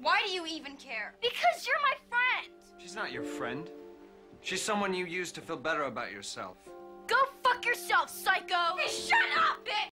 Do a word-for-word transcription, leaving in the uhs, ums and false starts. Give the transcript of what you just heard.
Why do you even care? Because you're my friend. She's not your friend. She's someone you use to feel better about yourself. Go fuck yourself, psycho! Hey, shut up, bitch!